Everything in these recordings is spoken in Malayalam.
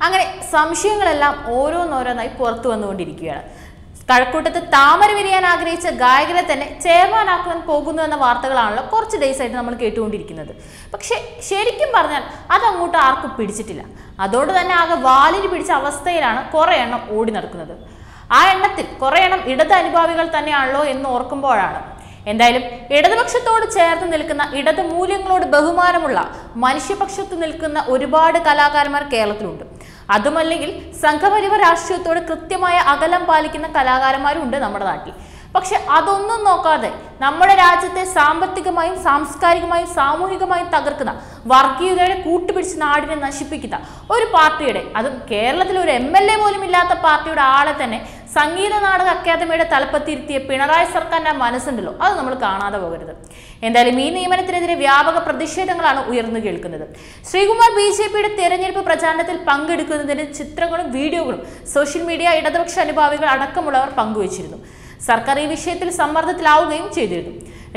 അങ്ങനെ സംശയങ്ങളെല്ലാം ഓരോന്നോരോന്നായി പുറത്തു വന്നുകൊണ്ടിരിക്കുകയാണ്. കഴക്കൂട്ടത്ത് താമര വിരിയാൻ ആഗ്രഹിച്ച ഗായകരെ തന്നെ ചെയർമാനാക്കാൻ പോകുന്നു എന്ന വാർത്തകളാണല്ലോ കുറച്ച് ഡേയ്സ് ആയിട്ട് നമ്മൾ കേട്ടുകൊണ്ടിരിക്കുന്നത്. പക്ഷെ ശരിക്കും പറഞ്ഞാൽ അതങ്ങോട്ട് ആർക്കും പിടിച്ചിട്ടില്ല. അതുകൊണ്ട് തന്നെ ആകെ വാലിന് പിടിച്ച അവസ്ഥയിലാണ് കുറെ എണ്ണം ഓടി നടക്കുന്നത്. ആ എണ്ണത്തിൽ കുറെ എണ്ണം ഇടത് അനുഭാവികൾ തന്നെയാണല്ലോ എന്ന് ഓർക്കുമ്പോഴാണ് എന്തായാലും ഇടതുപക്ഷത്തോട് ചേർന്ന് നിൽക്കുന്ന ഇടത് മൂല്യങ്ങളോട് ബഹുമാനമുള്ള മനുഷ്യപക്ഷത്ത് നിൽക്കുന്ന ഒരുപാട് കലാകാരന്മാർ കേരളത്തിലുണ്ട്. അതുമല്ലെങ്കിൽ സംഘപരിവാർ രാഷ്ട്രീയത്തോട് കൃത്യമായ അകലം പാലിക്കുന്ന കലാകാരന്മാരും ഉണ്ട് നമ്മുടെ നാട്ടിൽ. പക്ഷെ അതൊന്നും നോക്കാതെ നമ്മുടെ രാജ്യത്തെ സാമ്പത്തികമായും സാംസ്കാരികമായും സാമൂഹികമായും തകർക്കുന്ന വർഗീയതയുടെ കൂട്ടുപിടിച്ച് നാടിനെ നശിപ്പിക്കുന്ന ഒരു പാർട്ടിയുടെ, അതും കേരളത്തിൽ ഒരു MLA പോലും ഇല്ലാത്ത പാർട്ടിയുടെ ആളെ തന്നെ സംഗീത നാടക അക്കാദമിയുടെ തലപ്പത്തിരുത്തിയ പിണറായി സർക്കാരിന്റെ മനസ്സുണ്ടല്ലോ, അത് നമ്മൾ കാണാതെ പോകരുത്. എന്തായാലും ഈ നിയമനത്തിനെതിരെ വ്യാപക പ്രതിഷേധങ്ങളാണ് ഉയർന്നു കേൾക്കുന്നത്. ശ്രീകുമാർ BJPയുടെ തെരഞ്ഞെടുപ്പ് പ്രചാരണത്തിൽ പങ്കെടുക്കുന്നതിന് ചിത്രങ്ങളും വീഡിയോകളും സോഷ്യൽ മീഡിയ ഇടതുപക്ഷ അനുഭാവികൾ അടക്കമുള്ളവർ പങ്കുവച്ചിരുന്നു. സർക്കാർ ഈ വിഷയത്തിൽ സമ്മർദ്ദത്തിലാവുകയും ചെയ്തിരുന്നു.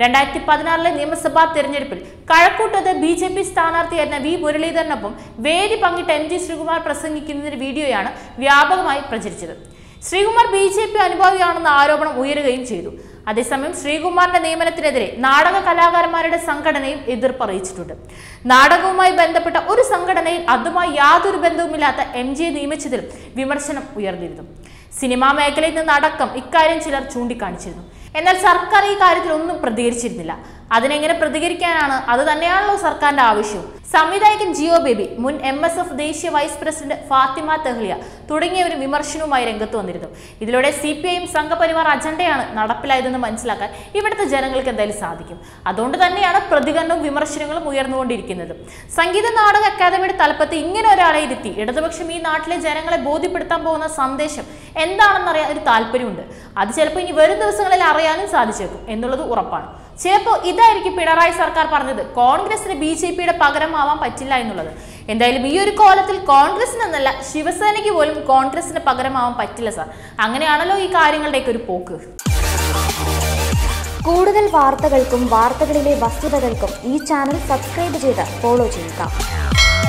2016 നിയമസഭാ തെരഞ്ഞെടുപ്പിൽ കഴക്കൂട്ടത്ത് BJP സ്ഥാനാർത്ഥിയായിരുന്ന V മുരളീധരനൊപ്പം വേദി പങ്കിട്ട് MG ശ്രീകുമാർ പ്രസംഗിക്കുന്നതിന്റെ വീഡിയോയാണ് വ്യാപകമായി പ്രചരിച്ചത്. ശ്രീകുമാർ BJP അനുഭാവിയാണെന്ന ആരോപണം ഉയരുകയും ചെയ്തു. അതേസമയം ശ്രീകുമാറിന്റെ നിയമനത്തിനെതിരെ നാടക കലാകാരന്മാരുടെ സംഘടനയും എതിർപ്പ് അറിയിച്ചിട്ടുണ്ട്. നാടകവുമായി ബന്ധപ്പെട്ട ഒരു സംഘടനയിൽ അതുമായി യാതൊരു ബന്ധവുമില്ലാത്ത MGയെ നിയമിച്ചതിലും വിമർശനം ഉയർന്നിരുന്നു. സിനിമാ മേഖലയിൽ നിന്നടക്കം ഇക്കാര്യം ചിലർ ചൂണ്ടിക്കാണിച്ചിരുന്നു. എന്നാൽ സർക്കാർ ഈ കാര്യത്തിൽ ഒന്നും പ്രതികരിച്ചിരുന്നില്ല. അതിനെങ്ങനെ പ്രതികരിക്കാനാണ്? അത് തന്നെയാണല്ലോ സർക്കാരിന്റെ ആവശ്യവും. സംവിധായകൻ ജിയോ ബേബി, മുൻ MSF ദേശീയ വൈസ് പ്രസിഡന്റ് ഫാത്തിമ തെഹ്ലിയ തുടങ്ങിയവരും വിമർശനവുമായി രംഗത്ത് വന്നിരുന്നു. ഇതിലൂടെ CPIM സംഘപരിവാർ അജണ്ടയാണ് നടപ്പിലായതെന്ന് മനസ്സിലാക്കാൻ ഇവിടുത്തെ ജനങ്ങൾക്ക് എന്തായാലും സാധിക്കും. അതുകൊണ്ട് തന്നെയാണ് പ്രതികരണവും വിമർശനങ്ങളും ഉയർന്നുകൊണ്ടിരിക്കുന്നത്. സംഗീത നാടക അക്കാദമിയുടെ തലപ്പത്ത് ഇങ്ങനെ ഒരാളെ ഇരുത്തി ഇടതുപക്ഷം ഈ നാട്ടിലെ ജനങ്ങളെ ബോധ്യപ്പെടുത്താൻ പോകുന്ന സന്ദേശം എന്താണെന്നറിയാൻ ഒരു താല്പര്യമുണ്ട്. അത് ചിലപ്പോൾ ഇനി വരും ദിവസങ്ങളിൽ അറിയാനും സാധിച്ചേക്കും എന്നുള്ളത് ഉറപ്പാണ്. ചിലപ്പോൾ ഇതായിരിക്കും പിണറായി സർക്കാർ പറഞ്ഞത് കോൺഗ്രസിന് BJPയുടെ പകരമാവാൻ പറ്റില്ല എന്നുള്ളത്. എന്തായാലും ഈ ഒരു കോലത്തിൽ കോൺഗ്രസിനെന്നല്ല ശിവസേനയ്ക്ക് പോലും കോൺഗ്രസിന് പകരമാവാൻ പറ്റില്ല സാർ. അങ്ങനെയാണല്ലോ ഈ കാര്യങ്ങളുടെയൊക്കെ ഒരു പോക്ക്. കൂടുതൽ വാർത്തകൾക്കും വാർത്തകളിലെ വസ്തുതകൾക്കും ഈ ചാനൽ സബ്സ്ക്രൈബ് ചെയ്ത് ഫോളോ ചെയ്യുക.